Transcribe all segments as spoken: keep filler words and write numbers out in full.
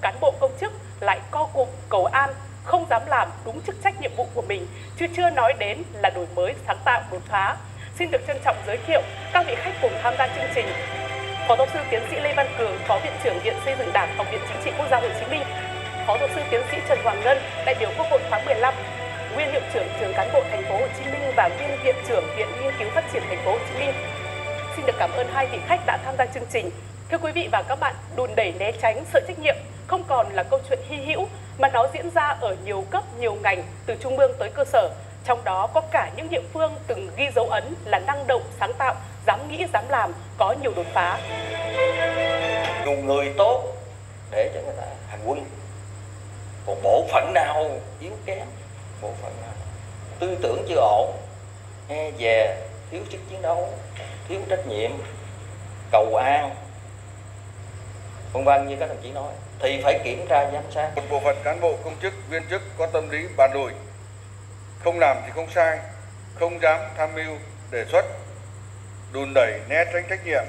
cán bộ công chức lại co cụm cầu an, không dám làm đúng chức trách nhiệm vụ của mình, chứ chưa nói đến là đổi mới, sáng tạo, đột phá. Xin được trân trọng giới thiệu các vị khách cùng tham gia chương trình. Phó giáo sư tiến sĩ Lê Văn Cường, Phó Viện trưởng Viện Xây dựng Đảng, Học viện Chính trị Quốc gia Hồ Chí Minh; Phó giáo sư tiến sĩ Trần Hoàng Ngân, đại biểu Quốc hội khóa mười lăm, nguyên hiệu trưởng Trường Cán bộ Thành phố Hồ Chí Minh và nguyên viện trưởng Viện Nghiên cứu Phát triển Thành phố Hồ Chí Minh. Xin được cảm ơn hai vị khách đã tham gia chương trình. Thưa quý vị và các bạn, đùn đẩy né tránh, sợ trách nhiệm không còn là câu chuyện hy hữu mà nó diễn ra ở nhiều cấp, nhiều ngành, từ trung ương tới cơ sở. Trong đó có cả những địa phương từng ghi dấu ấn là năng động, sáng tạo, dám nghĩ, dám làm, có nhiều đột phá. Dùng người tốt để cho người ta hành quân, còn bộ phận nào yếu kém, bộ phận nào tư tưởng chưa ổn, e dè, thiếu sức chiến đấu, thiếu trách nhiệm, cầu an, vân vân như các đồng chí nói, thì phải kiểm tra giám sát. Một bộ phận cán bộ công chức viên chức có tâm lý bàn lùi, không làm thì không sai, không dám tham mưu đề xuất, đùn đẩy né tránh trách nhiệm.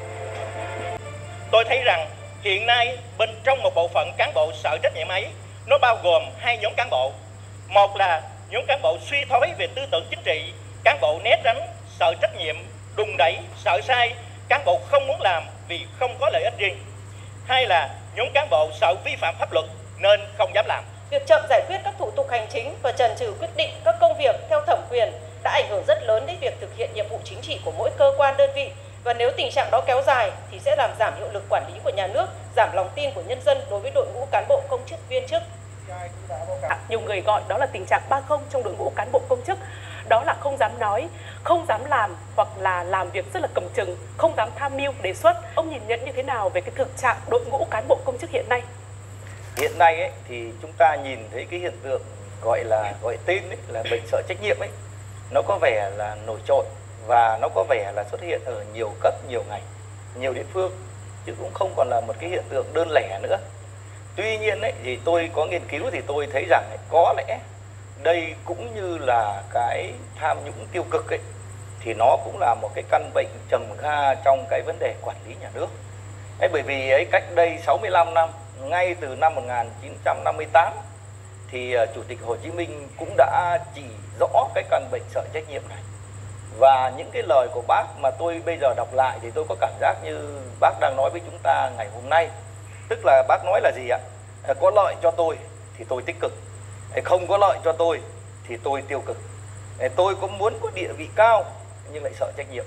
Tôi thấy rằng hiện nay bên trong một bộ phận cán bộ sợ trách nhiệm ấy, nó bao gồm hai nhóm cán bộ. Một là nhóm cán bộ suy thoái về tư tưởng chính trị, cán bộ né tránh, sợ trách nhiệm, đùn đẩy, sợ sai, cán bộ không muốn làm vì không có lợi ích riêng. Hai là nhóm cán bộ sợ vi phạm pháp luật nên không dám làm. Việc chậm giải quyết các thủ tục hành chính và chần chừ quyết định các công việc theo thẩm quyền đã ảnh hưởng rất lớn đến việc thực hiện nhiệm vụ chính trị của mỗi cơ quan đơn vị. Và nếu tình trạng đó kéo dài thì sẽ làm giảm hiệu lực quản lý của nhà nước, giảm lòng tin của nhân dân đối với đội ngũ cán bộ công chức viên chức. À, nhiều người gọi đó là tình trạng ba không trong đội ngũ cán bộ công chức. Đó là không dám nói, không dám làm hoặc là làm việc rất là cầm chừng, không dám tham mưu đề xuất. Ông nhìn nhận như thế nào về cái thực trạng đội ngũ cán bộ công chức hiện nay? Hiện nay ấy, thì chúng ta nhìn thấy cái hiện tượng gọi là gọi tên ấy, là bệnh sợ trách nhiệm ấy, nó có vẻ là nổi trội và nó có vẻ là xuất hiện ở nhiều cấp, nhiều ngành, nhiều địa phương, chứ cũng không còn là một cái hiện tượng đơn lẻ nữa. Tuy nhiên ấy, thì tôi có nghiên cứu thì tôi thấy rằng ấy, có lẽ đây cũng như là cái tham nhũng tiêu cực ấy, thì nó cũng là một cái căn bệnh trầm kha trong cái vấn đề quản lý nhà nước. Ấy, bởi vì ấy, cách đây sáu mươi lăm năm, ngay từ năm một nghìn chín trăm năm mươi tám, thì uh, Chủ tịch Hồ Chí Minh cũng đã chỉ rõ cái căn bệnh sợ trách nhiệm này. Và những cái lời của bác mà tôi bây giờ đọc lại thì tôi có cảm giác như bác đang nói với chúng ta ngày hôm nay. Tức là bác nói là gì ạ? Có lợi cho tôi thì tôi tích cực, không có lợi cho tôi thì tôi tiêu cực. Tôi cũng muốn có địa vị cao nhưng lại sợ trách nhiệm.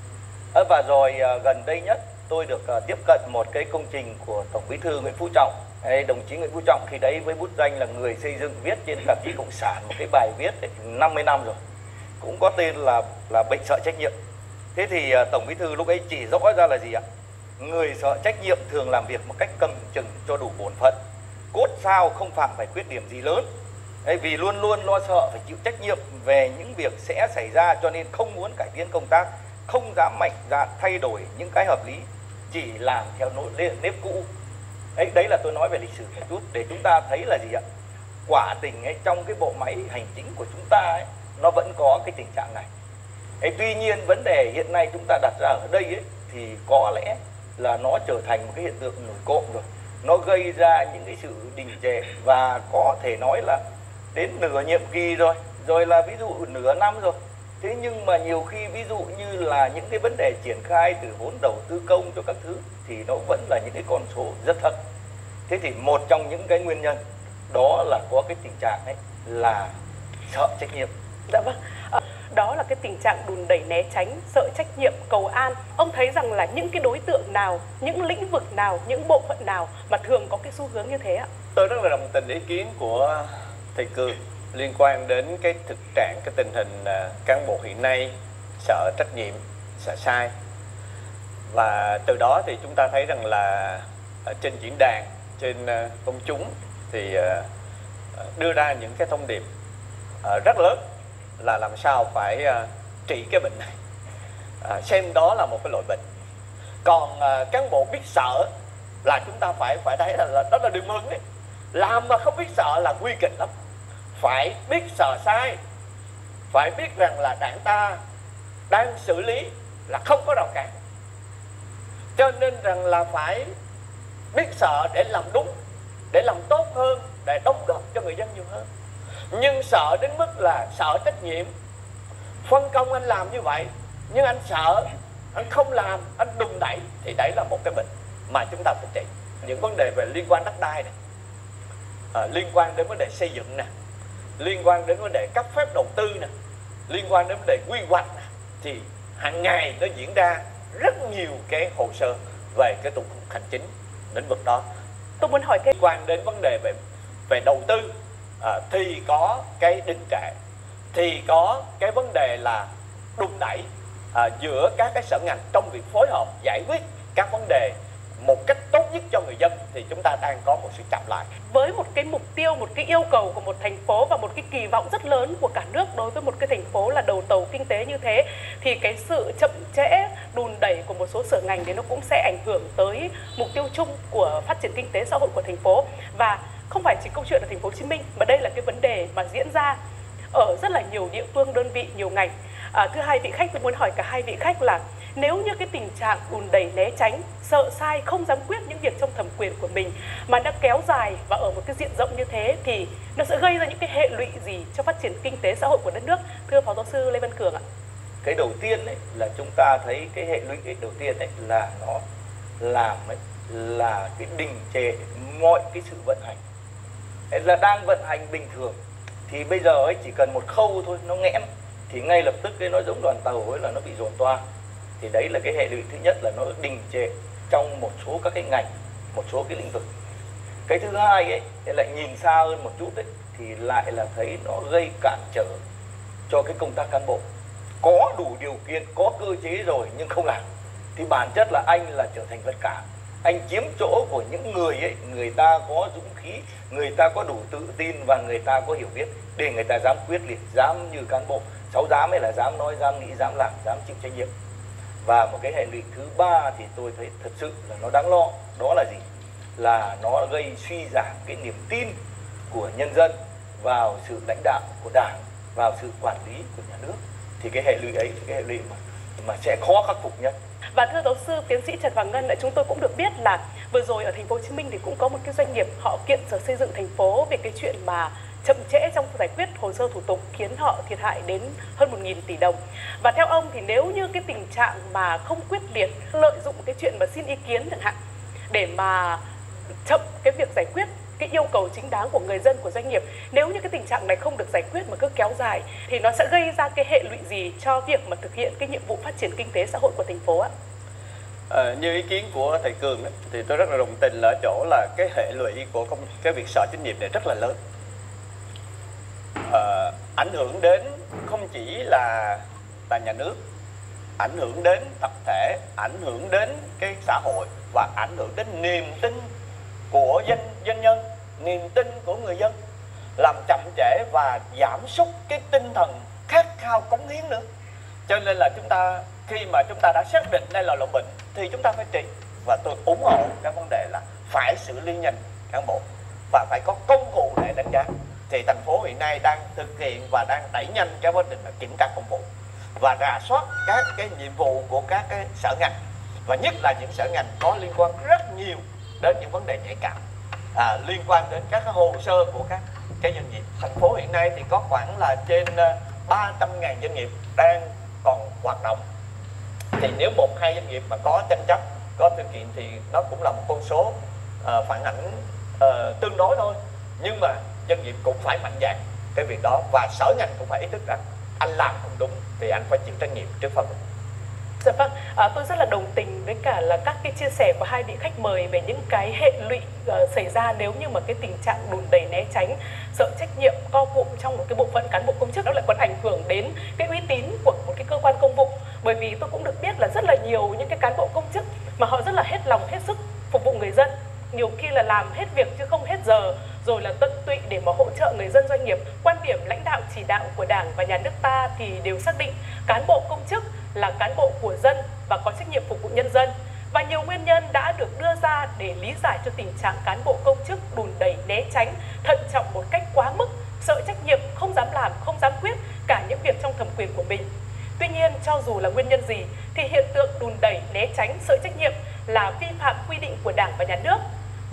Và rồi gần đây nhất tôi được tiếp cận một cái công trình của Tổng Bí thư Nguyễn Phú Trọng. Đồng chí Nguyễn Phú Trọng khi đấy với bút danh là người xây dựng viết trên tạp chí Cộng sản một cái bài viết năm mươi năm rồi, cũng có tên là là bệnh sợ trách nhiệm. Thế thì Tổng Bí thư lúc ấy chỉ rõ ra là gì ạ? Người sợ trách nhiệm thường làm việc một cách cầm chừng cho đủ bổn phận, cốt sao không phạm phải khuyết điểm gì lớn. Đấy, vì luôn luôn lo sợ phải chịu trách nhiệm về những việc sẽ xảy ra cho nên không muốn cải tiến công tác, không dám mạnh dạn thay đổi những cái hợp lý, chỉ làm theo nốt nếp cũ. Đấy, đấy là tôi nói về lịch sử một chút để chúng ta thấy là gì ạ? Quả tình ấy, trong cái bộ máy hành chính của chúng ta ấy, nó vẫn có cái tình trạng này. Đấy, tuy nhiên vấn đề hiện nay chúng ta đặt ra ở đây ấy, thì có lẽ là nó trở thành một cái hiện tượng nổi cộm rồi. Nó gây ra những cái sự đình trệ và có thể nói là đến nửa nhiệm kỳ rồi, rồi là ví dụ nửa năm rồi. Thế nhưng mà nhiều khi ví dụ như là những cái vấn đề triển khai từ vốn đầu tư công cho các thứ thì nó vẫn là những cái con số rất thấp. Thế thì một trong những cái nguyên nhân đó là có cái tình trạng ấy là sợ trách nhiệm. Dạ vâng. À, đó là cái tình trạng đùn đẩy né tránh, sợ trách nhiệm, cầu an. Ông thấy rằng là những cái đối tượng nào, những lĩnh vực nào, những bộ phận nào mà thường có cái xu hướng như thế ạ? Tôi rất là đồng tình ý kiến của thầy Cường liên quan đến cái thực trạng, cái tình hình cán bộ hiện nay sợ trách nhiệm, sợ sai. Và từ đó thì chúng ta thấy rằng là trên diễn đàn, trên công chúng thì đưa ra những cái thông điệp rất lớn là làm sao phải trị cái bệnh này, xem đó là một cái loại bệnh. Còn cán bộ biết sợ là chúng ta phải phải thấy là, là đó là điềm hưng đấy. Làm mà không biết sợ là nguy kịch lắm. Phải biết sợ sai, phải biết rằng là đảng ta đang xử lý là không có rào cản, cho nên rằng là phải biết sợ để làm đúng, để làm tốt hơn, để đóng góp cho người dân nhiều hơn. Nhưng sợ đến mức là sợ trách nhiệm, phân công anh làm như vậy, nhưng anh sợ, anh không làm, anh đùn đẩy, thì đấy là một cái bệnh mà chúng ta phải trị. Những vấn đề về liên quan đất đai này, à, liên quan đến vấn đề xây dựng nè, liên quan đến vấn đề cấp phép đầu tư nè, liên quan đến vấn đề quy hoạch nè, thì hàng ngày nó diễn ra rất nhiều cái hồ sơ về cái thủ tục hành chính lĩnh vực đó. Tôi muốn hỏi thêm liên quan đến vấn đề về về đầu tư, à, thì có cái đình trệ, thì có cái vấn đề là đùn đẩy à, giữa các cái sở ngành trong việc phối hợp giải quyết các vấn đề một cách tốt nhất cho người dân, thì chúng ta đang có một sự chậm lại. Với một cái mục tiêu, một cái yêu cầu của một thành phố và một cái kỳ vọng rất lớn của cả nước đối với một cái thành phố là đầu tàu kinh tế như thế, thì cái sự chậm trễ, đùn đẩy của một số sở ngành thì nó cũng sẽ ảnh hưởng tới mục tiêu chung của phát triển kinh tế xã hội của thành phố. Và không phải chỉ câu chuyện ở thành phố Hồ Chí Minh, mà đây là cái vấn đề mà diễn ra ở rất là nhiều địa phương, đơn vị, nhiều ngành. À, thưa hai vị khách, tôi muốn hỏi cả hai vị khách là nếu như cái tình trạng đùn đẩy né tránh, sợ sai, không dám quyết những việc trong thẩm quyền của mình mà đã kéo dài và ở một cái diện rộng như thế thì nó sẽ gây ra những cái hệ lụy gì cho phát triển kinh tế xã hội của đất nước? Thưa Phó Giáo sư Lê Văn Cường ạ. Cái đầu tiên ấy, là chúng ta thấy cái hệ lụy ấy, đầu tiên ấy, là nó làm ấy, là cái đình trệ mọi cái sự vận hành. Đấy là đang vận hành bình thường thì bây giờ ấy chỉ cần một khâu thôi nó nghẽn thì ngay lập tức cái nó giống đoàn tàu ấy là nó bị dồn toa. Thì đấy là cái hệ lụy thứ nhất, là nó đình trệ trong một số các cái ngành, một số cái lĩnh vực. Cái thứ hai ấy lại nhìn xa hơn một chút ấy, thì lại là thấy nó gây cản trở cho cái công tác cán bộ. Có đủ điều kiện, có cơ chế rồi nhưng không làm thì bản chất là anh là trở thành vật cản. Anh chiếm chỗ của những người ấy, người ta có dũng khí, người ta có đủ tự tin và người ta có hiểu biết để người ta dám quyết liệt, dám như cán bộ. Sáu dám ấy là dám nói, dám nghĩ, dám làm, dám chịu trách nhiệm. Và một cái hệ lụy thứ ba thì tôi thấy thật sự là nó đáng lo. Đó là gì? Là nó gây suy giảm cái niềm tin của nhân dân vào sự lãnh đạo của Đảng, vào sự quản lý của nhà nước. Thì cái hệ lụy ấy, cái hệ lụy mà mà sẽ khó khắc phục nhất. Và thưa giáo sư tiến sĩ Trần Hoàng Ngân, chúng tôi cũng được biết là vừa rồi ở thành phố Hồ Chí Minh thì cũng có một cái doanh nghiệp họ kiện Sở Xây dựng thành phố về cái chuyện mà chậm trễ trong giải quyết hồ sơ thủ tục khiến họ thiệt hại đến hơn một nghìn tỷ đồng. Và theo ông thì nếu như cái tình trạng mà không quyết liệt, lợi dụng cái chuyện mà xin ý kiến chẳng hạn để mà chậm cái việc giải quyết cái yêu cầu chính đáng của người dân, của doanh nghiệp, nếu như cái tình trạng này không được giải quyết mà cứ kéo dài thì nó sẽ gây ra cái hệ lụy gì cho việc mà thực hiện cái nhiệm vụ phát triển kinh tế xã hội của thành phố ạ? À, như ý kiến của thầy Cường ấy, thì tôi rất là đồng tình là ở chỗ là cái hệ lụy của công, cái việc sở trách nhiệm này rất là lớn. À, ảnh hưởng đến không chỉ là là nhà nước, ảnh hưởng đến tập thể, ảnh hưởng đến cái xã hội và ảnh hưởng đến niềm tin của dân dân nhân, niềm tin của người dân, làm chậm trễ và giảm sút cái tinh thần khát khao cống hiến nữa. Cho nên là chúng ta khi mà chúng ta đã xác định đây là lỗ bệnh thì chúng ta phải trị, và tôi ủng hộ cái vấn đề là phải xử lý nhanh cán bộ và phải có công cụ để đánh giá. Thì thành phố hiện nay đang thực hiện và đang đẩy nhanh cái quá trình kiểm tra công vụ và rà soát các cái nhiệm vụ của các cái sở ngành, và nhất là những sở ngành có liên quan rất nhiều đến những vấn đề nhạy cảm, à, liên quan đến các cái hồ sơ của các cái doanh nghiệp. Thành phố hiện nay thì có khoảng là trên ba trăm nghìn doanh nghiệp đang còn hoạt động. Thì nếu một hai doanh nghiệp mà có tranh chấp, có thực kiện thì nó cũng là một con số uh, phản ảnh uh, tương đối thôi. Nhưng mà doanh nghiệp cũng phải mạnh dạn cái việc đó, và sở ngành cũng phải ý thức rằng anh làm không đúng thì anh phải chịu trách nhiệm trước pháp luật. Dạ vâng, à, tôi rất là đồng tình với cả là các cái chia sẻ của hai vị khách mời về những cái hệ lụy uh, xảy ra nếu như mà cái tình trạng đùn đẩy né tránh, sợ trách nhiệm, co cụm trong một cái bộ phận cán bộ công chức, đó lại còn ảnh hưởng đến cái uy tín của một cái cơ quan công vụ. Bởi vì tôi cũng được biết là rất là nhiều những cái cán bộ công chức mà họ rất là hết lòng, hết sức phục vụ người dân, nhiều khi là làm hết việc chứ không hết giờ, rồi là tận tụy để mà hỗ trợ người dân, doanh nghiệp. Quan điểm lãnh đạo chỉ đạo của Đảng và nhà nước ta thì đều xác định cán bộ công chức là cán bộ của dân và có trách nhiệm phục vụ nhân dân. Và nhiều nguyên nhân đã được đưa ra để lý giải cho tình trạng cán bộ công chức đùn đẩy né tránh, thận trọng một cách quá mức, sợ trách nhiệm, không dám làm, không dám quyết cả những việc trong thẩm quyền của mình. Tuy nhiên, cho dù là nguyên nhân gì thì hiện tượng đùn đẩy né tránh, sợ trách nhiệm là vi phạm quy định của Đảng và nhà nước. Tại cuộc họp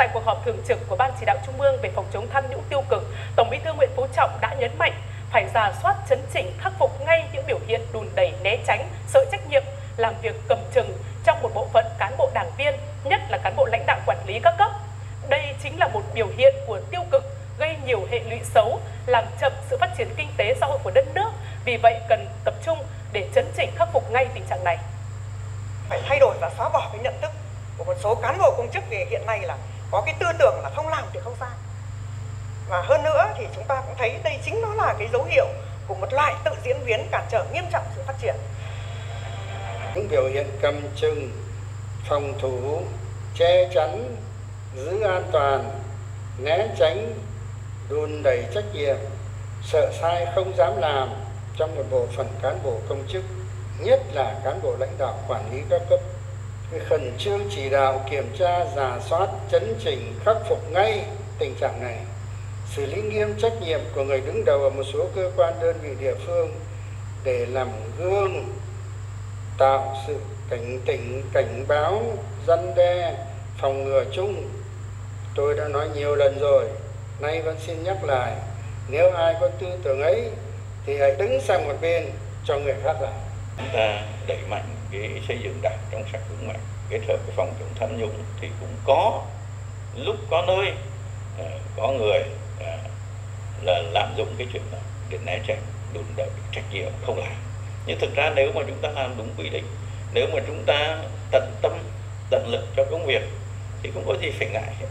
thường trực của Ban Chỉ đạo Trung ương về phòng chống tham nhũng tiêu cực, Tổng Bí thư Nguyễn Phú Trọng đã nhấn mạnh phải rà soát, chấn chỉnh, khắc phục ngay những biểu hiện đùn đẩy, né tránh, sợ trách nhiệm, làm việc cầm chừng trong một bộ phận cán bộ đảng viên, nhất là cán bộ lãnh đạo quản lý các cấp. Đây chính là một biểu hiện của tiêu cực, gây nhiều hệ lụy xấu, làm chậm sự phát triển kinh tế xã hội của đất nước. Vì vậy cần tập trung để chấn chỉnh, khắc phục ngay tình trạng này. Phải thay đổi và xóa bỏ cái nhận thức của một số cán bộ công chức về hiện nay là có cái tư tưởng là không làm thì không sai. Và hơn nữa thì chúng ta cũng thấy đây chính nó là cái dấu hiệu của một loại tự diễn biến cản trở nghiêm trọng sự phát triển. Những biểu hiện cầm chừng, phòng thủ, che chắn, giữ an toàn, né tránh, đùn đẩy trách nhiệm, sợ sai không dám làm trong một bộ phận cán bộ công chức, nhất là cán bộ lãnh đạo quản lý các cấp, khẩn trương chỉ đạo kiểm tra, rà soát, chấn chỉnh, khắc phục ngay tình trạng này, xử lý nghiêm trách nhiệm của người đứng đầu ở một số cơ quan đơn vị địa phương để làm gương, tạo sự cảnh tỉnh, cảnh báo, răn đe, phòng ngừa chung. Tôi đã nói nhiều lần rồi, nay vẫn xin nhắc lại, nếu ai có tư tưởng ấy thì hãy đứng sang một bên cho người khác làm. Chúng ta đẩy mạnh cái xây dựng đảng trong sạch vững mạnh, kết hợp với phòng chống tham nhũng thì cũng có lúc có nơi có người là lạm dụng cái chuyện đó để né tránh, đùn đẩy trách nhiệm không làm. Nhưng thực ra nếu mà chúng ta làm đúng quy định, nếu mà chúng ta tận tâm tận lực cho công việc thì không có gì phải ngại hết.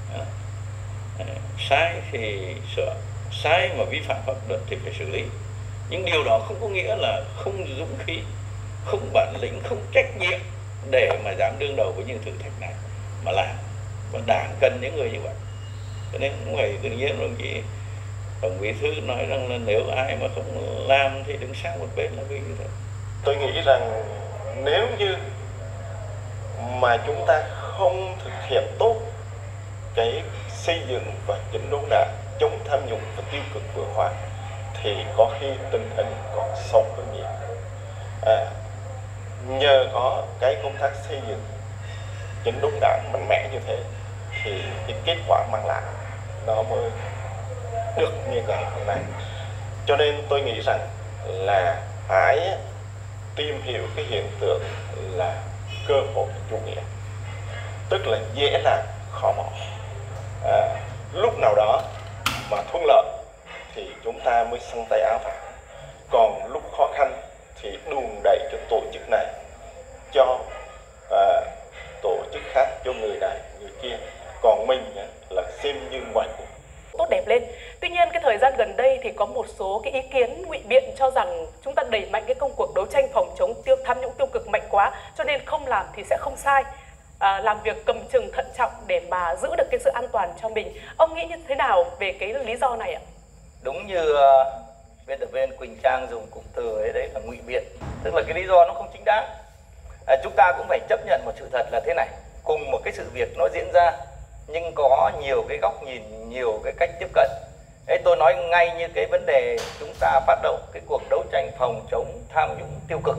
Sai thì sửa, sai mà vi phạm pháp luật thì phải xử lý. Nhưng điều đó không có nghĩa là không dũng khí, không bản lĩnh, không trách nhiệm để mà dám đương đầu với những thử thách này mà làm. Và đảng cần những người như vậy. Cho nên cũng phải tự nhiên đồng chí Tổng Bí thư nói rằng là nếu ai mà không làm thì đứng sang một bên là vì như thế. Tôi nghĩ rằng nếu như mà chúng ta không thực hiện tốt cái xây dựng và chỉnh đốn đảng, chống tham nhũng và tiêu cực vừa qua thì có khi tình hình còn xấu hơn nhiều. À, nhờ có cái công tác xây dựng chỉnh đốn đảng mạnh mẽ như thế thì cái kết quả mang lại nó mới được như ngày hôm nay. Cho nên tôi nghĩ rằng là phải tìm hiểu cái hiện tượng là cơ hội chủ nghĩa, tức là dễ làm khó bỏ. À, lúc nào đó mà thuận lợi thì chúng ta mới xăng tay áo vào, còn lúc khó khăn thì đùn đẩy cho tổ chức này, cho à, tổ chức khác, cho người này người kia, còn mình là xem như ngoài cuộc tốt đẹp lên. Tuy nhiên cái thời gian gần đây thì có một số cái ý kiến ngụy biện cho rằng chúng ta đẩy mạnh cái công cuộc đấu tranh phòng chống tiêu tham nhũng tiêu cực mạnh quá, cho nên không làm thì sẽ không sai. À, làm việc cầm chừng thận trọng để mà giữ được cái sự an toàn cho mình. Ông nghĩ như thế nào về cái lý do này ạ? Đúng như uh, biên tập viên Quỳnh Trang dùng cụm từ ấy, đấy là ngụy biện, tức là cái lý do nó không chính đáng. À, chúng ta cũng phải chấp nhận một sự thật là thế này, cùng một cái sự việc nó diễn ra nhưng có nhiều cái góc nhìn, nhiều cái cách tiếp cận. Ấy, tôi nói ngay như cái vấn đề chúng ta phát động cái cuộc đấu tranh phòng chống tham nhũng tiêu cực.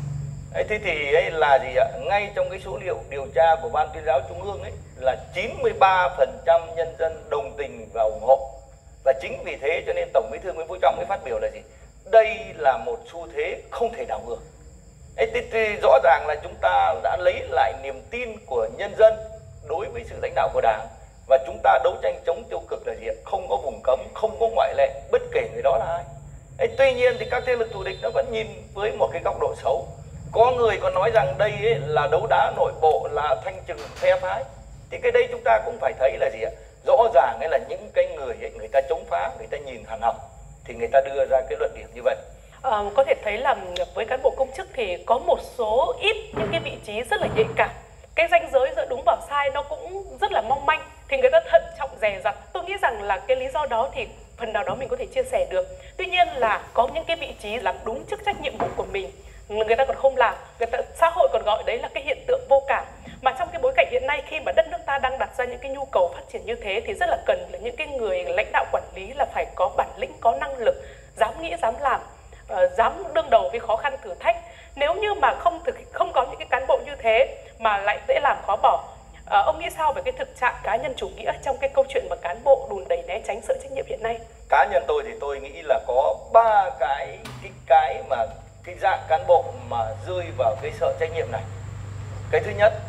Ấy, thế thì ấy là gì ạ? Ngay trong cái số liệu điều tra của Ban Tuyên giáo Trung ương ấy là chín mươi ba phần trăm nhân dân đồng tình và ủng hộ. Và chính vì thế cho nên Tổng Bí thư Nguyễn Phú Trọng mới phát biểu là gì? Đây là một xu thế không thể đảo ngược. Ấy, thì, thì rõ ràng là chúng ta đã lấy lại niềm tin của nhân dân đối với sự lãnh đạo của Đảng, và chúng ta đấu tranh chống tiêu cực là gì ạ? Không có vùng cấm, không có ngoại lệ, bất kể người đó là ai. Ấy, tuy nhiên thì các thế lực thù địch nó vẫn nhìn với một cái góc độ xấu. Có người còn nói rằng đây ấy là đấu đá nội bộ, là thanh trừng phe phái. Thì cái đây chúng ta cũng phải thấy là gì ạ? Rõ ràng ấy là những cái người ấy, người ta chống phá, người ta nhìn hàn học thì người ta đưa ra cái luận điểm như vậy. À, có thể thấy là với cán bộ công chức thì có một số ít những cái vị trí rất là nhạy cảm. Cái ranh giới giữa đúng và sai nó cũng rất là mong manh, thì người ta thận trọng dè dặt. Tôi nghĩ rằng là cái lý do đó thì phần nào đó mình có thể chia sẻ được. Tuy nhiên là có những cái vị trí làm đúng chức trách nhiệm vụ của mình, người ta còn không làm, người ta, xã hội còn gọi đấy là cái hiện tượng vô cảm. Mà trong cái bối cảnh hiện nay khi mà đất nước ta đang đặt ra những cái nhu cầu phát triển như thế thì rất là cần là những cái người lãnh đạo quản lý là phải có bản lĩnh, có năng lực, dám nghĩ, dám làm, uh, dám đương đầu với khó khăn thử thách. Nếu như mà không thực không có những cái cán bộ như thế mà lại dễ làm khó bỏ, À, ông nghĩ sao về cái thực trạng cá nhân chủ nghĩa trong cái câu chuyện mà cán bộ đùn đẩy né tránh sợ trách nhiệm hiện nay? Cá nhân tôi thì tôi nghĩ là có ba cái cái cái mà cái dạng cán bộ mà rơi vào cái sợ trách nhiệm này. Cái thứ nhất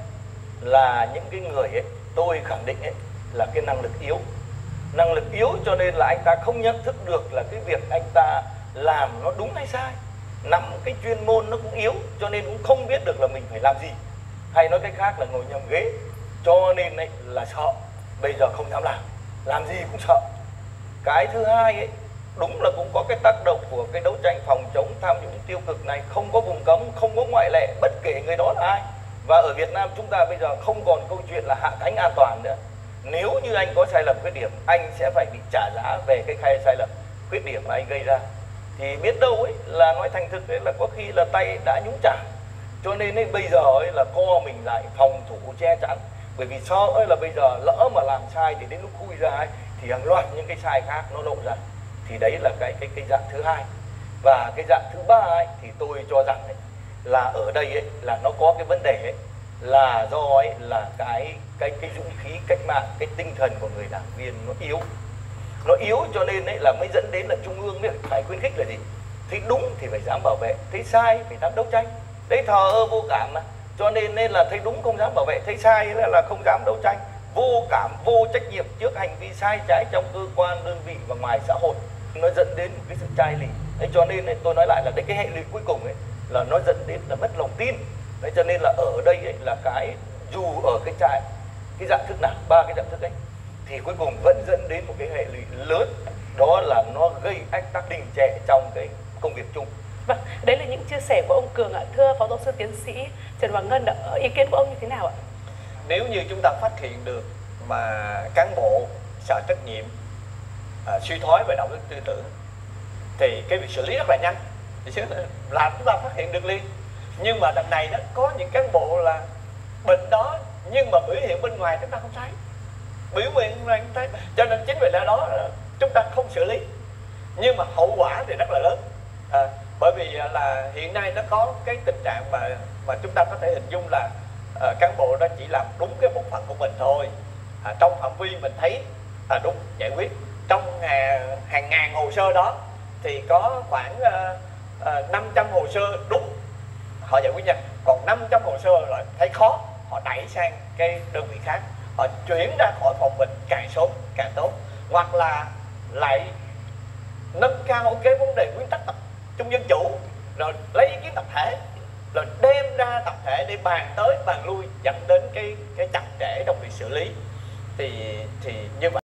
là những cái người ấy, tôi khẳng định ấy là cái năng lực yếu. Năng lực yếu cho nên là anh ta không nhận thức được là cái việc anh ta làm nó đúng hay sai. Nắm cái chuyên môn nó cũng yếu, cho nên cũng không biết được là mình phải làm gì. Hay nói cách khác là ngồi nhầm ghế. Cho nên ấy là sợ, bây giờ không dám làm, làm gì cũng sợ. Cái thứ hai ấy, đúng là cũng có cái tác động của cái đấu tranh phòng chống tham nhũng tiêu cực này, không có vùng cấm, không có ngoại lệ, bất kể người đó là ai. Và ở Việt Nam chúng ta bây giờ không còn câu chuyện là hạ cánh an toàn nữa. Nếu như anh có sai lầm khuyết điểm, anh sẽ phải bị trả giá về cái khai sai lầm khuyết điểm mà anh gây ra. Thì biết đâu ấy là nói thành thực ấy là có khi là tay đã nhúng chả. Cho nên ấy, bây giờ ấy là co mình lại phòng thủ che chắn. Bởi vì sợ ấy là bây giờ lỡ mà làm sai thì đến lúc khui ra ấy, thì hàng loạt những cái sai khác nó lộ ra. Thì đấy là cái cái cái dạng thứ hai. Và cái dạng thứ ba ấy thì tôi cho rằng ấy, là ở đây ấy là nó có cái vấn đề ấy, là do ấy là cái cái cái dũng khí cách mạng, cái tinh thần của người đảng viên nó yếu. Nó yếu cho nên ấy là mới dẫn đến là trung ương ấy phải khuyến khích là gì? Thấy đúng thì phải dám bảo vệ, thấy sai phải dám đấu tranh. Đấy, thờ ơ vô cảm mà. Cho nên nên là thấy đúng không dám bảo vệ, thấy sai là, là không dám đấu tranh. Vô cảm, vô trách nhiệm trước hành vi sai trái trong cơ quan, đơn vị và ngoài xã hội. Nó dẫn đến một cái sự chai lì. Đấy, cho nên ấy, tôi nói lại là đấy, cái hệ lụy cuối cùng ấy là nó dẫn đến là mất lòng tin. Đấy, cho nên là ở đây ấy, là cái dù ở cái trại cái dạng thức nào, ba cái dạng thức ấy thì cuối cùng vẫn dẫn đến một cái hệ lụy lớn, đó là nó gây ách tắc đình trệ trong cái công việc chung. Vâng, đấy là những chia sẻ của ông Cường ạ. Thưa Phó Giáo sư Tiến sĩ Trần Hoàng Ngân ạ, ý kiến của ông như thế nào ạ? Nếu như chúng ta phát hiện được mà cán bộ sợ trách nhiệm, à, suy thoái về đạo đức tư tưởng thì cái việc xử lý rất là nhanh, thì là chúng ta phát hiện được liền. Nhưng mà đợt này đó có những cán bộ là bệnh đó nhưng mà biểu hiện bên ngoài chúng ta không thấy, biểu hiện bên ngoài không thấy, cho nên chính vì lẽ đó chúng ta không xử lý, nhưng mà hậu quả thì rất là lớn. À, bởi vì là hiện nay nó có cái tình trạng mà mà chúng ta có thể hình dung là à, cán bộ đó chỉ làm đúng cái bộ phận của mình thôi, à, trong phạm vi mình thấy à, đúng giải quyết. Trong hàng, hàng ngàn hồ sơ đó thì có khoảng à, à, năm trăm hồ sơ đúng họ giải quyết nhanh, còn năm trăm hồ sơ lại thấy khó họ đẩy sang cái đơn vị khác, họ chuyển ra khỏi phòng mình, càng sớm càng tốt, hoặc là lại nâng cao cái vấn đề nguyên tắc tập trung dân chủ, rồi lấy ý kiến tập thể, rồi đem ra tập thể để bàn tới bàn lui, dẫn đến cái cái chặt chẽ trong việc xử lý. Thì thì như vậy